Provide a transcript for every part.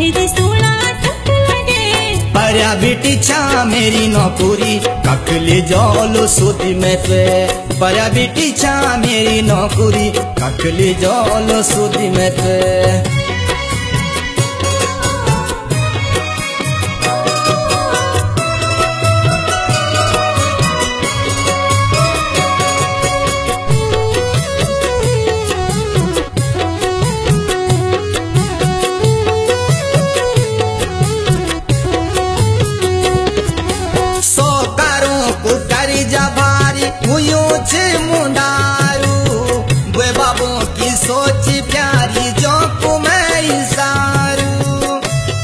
पर्या बेटी छा मेरी नौकरी कखले जौलो सोती में पे पर्या बेटी छा मेरी नौकरी कखले जौलो सोती में पे मुंडारू वे बाबू की सोच प्यारी जो कुमें सारू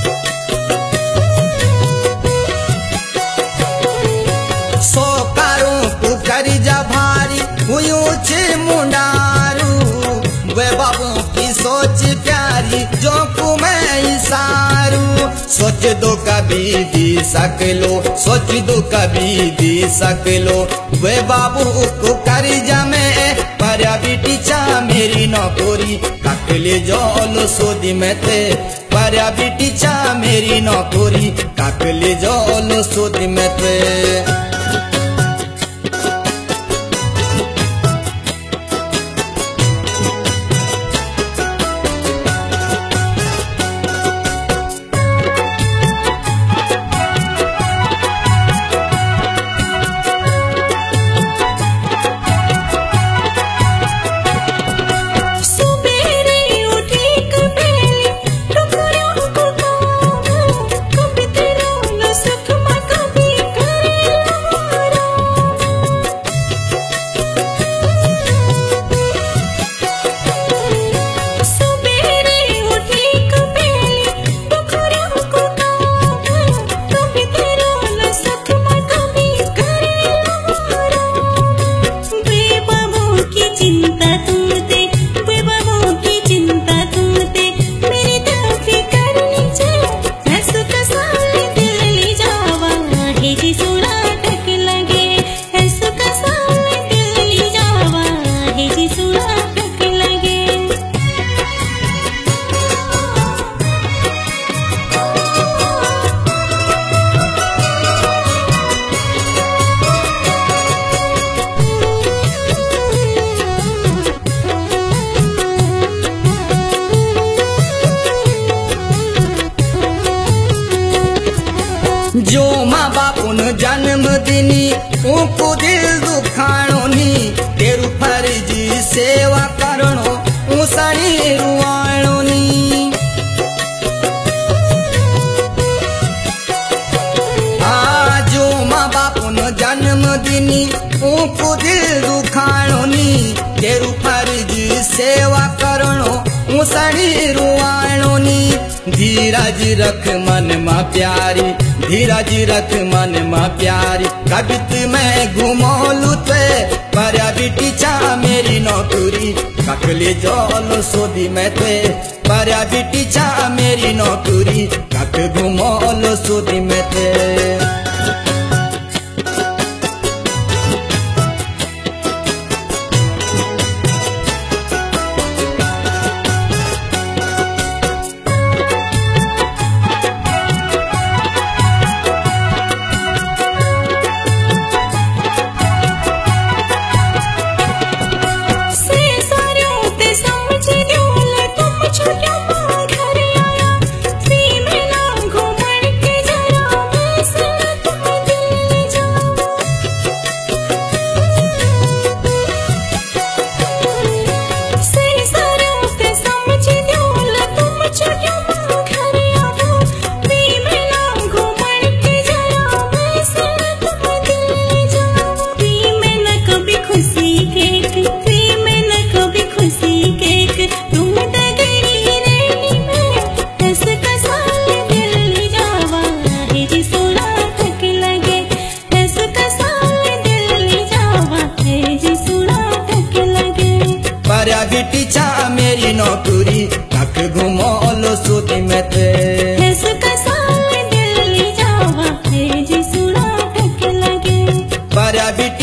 सोकारों को करी जा भारी हुई छे मुंडारू वे बाबू की सोच प्यारी जो कुमें सारू सोच दो कभी दी सकलो सोच दो कभी दी सकलो वे बाबू को करी जा में पर्या बेटी चा मेरी नौकरी कखले जौलो सोदी में ते पर्या बेटी चा मेरी नौकरी कखले जौलो सोदी में ते जो माँ बापू न जन्म दिनी उनको दिल दुखाणो नी तेरू फर्जी सेवा करणो उसणी रुवाणो नी जो माँ बापू न जन्म दिनी उनको दिल दुखाणो नी तेरू फर्जी सेवा करणो उसणी रुवाणो नी धीरज रख मन माँ प्यारी धीरज रख मन माँ प्यारी कबित में घुमोलू ते पर्या बेटी चा मेरी नौकरी कखले जौलो सोदी में ते पर्या बेटी चा मेरी नौकरी कख घुमोलो सोदी में ते पर्या बेटी चा मेरी नौकरी कख घुमोलो सोदी में ते पर्या बेटी